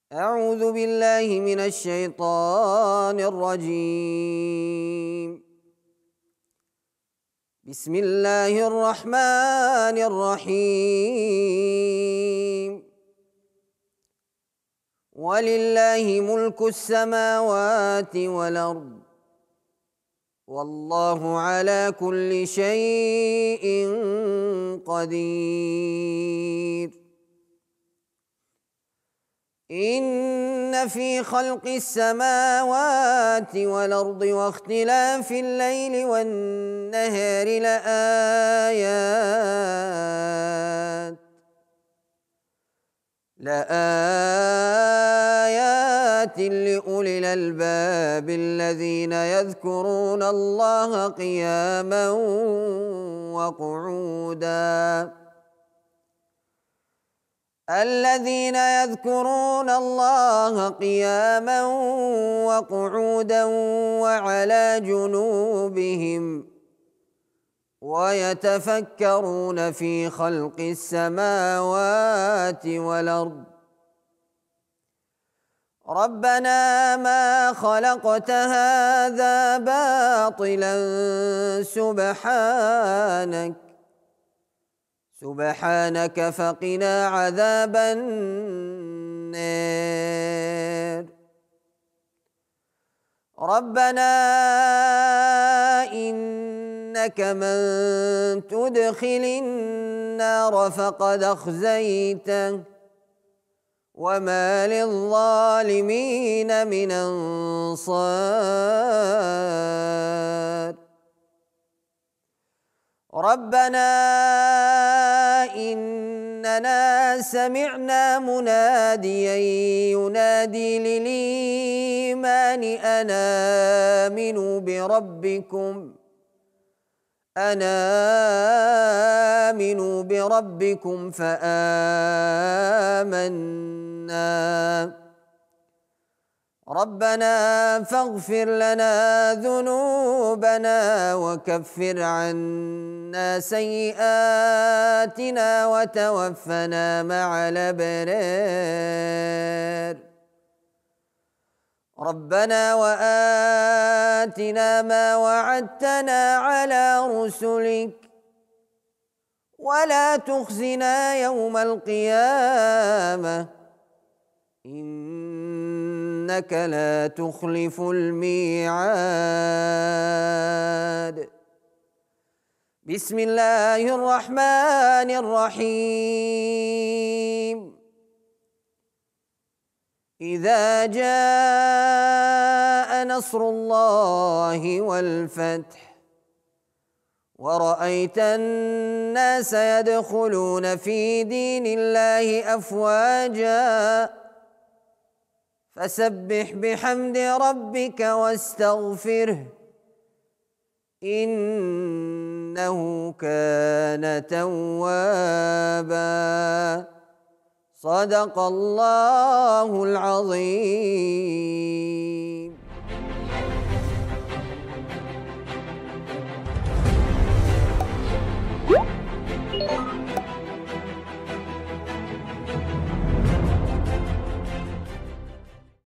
أعوذ بالله من الشيطان الرجيم. بسم الله الرحمن الرحيم. ولله ملك السماوات والأرض والله على كل شيء قدير. إن في خلق السماوات والأرض واختلاف الليل والنهار لآيات لأولي الألباب الذين يذكرون الله قياما وقعودا وعلى جنوبهم ويتفكرون في خلق السماوات والأرض ربنا ما خلقت هذا باطلا سبحانك فقنا عذاب النار. ربنا إنك من تدخل النار فقد أخزيته وما للظالمين من أنصار. ربنا إننا سمعنا مناديا ينادي للإيمان أن آمنوا بربكم فآمنا. ربنا فاغفر لنا ذنوبنا وكفر عنا سيئاتنا وتوفنا مع الأبرار. ربنا وآتنا ما وعدتنا على رسلك ولا تخزنا يوم القيامة إنك لا تخلف الميعاد. بسم الله الرحمن الرحيم. إذا جاء نصر الله والفتح ورأيت الناس يدخلون في دين الله أفواجا فسبح بحمد ربك واستغفره إنه كان توابا. صدق الله العظيم.